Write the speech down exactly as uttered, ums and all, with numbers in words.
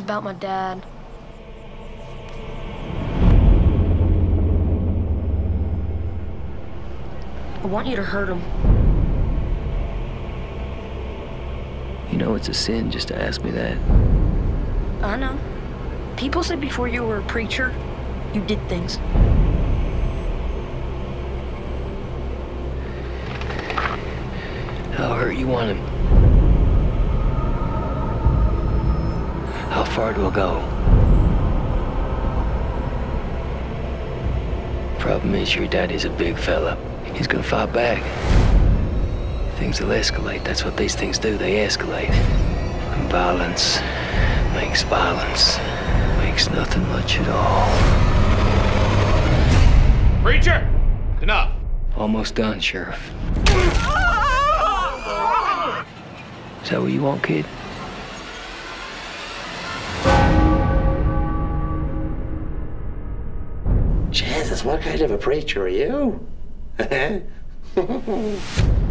about my dad. I want you to hurt him. You know it's a sin just to ask me that. I know. People said before you were a preacher, you did things. How hurt you want him? How far do I go? Problem is, your daddy's a big fella. He's gonna fight back. Things will escalate. That's what these things do. They escalate. And violence makes violence. Makes nothing much at all. Preacher! Enough. Almost done, Sheriff. Is that what you want, kid? Jesus, what kind of a preacher are you?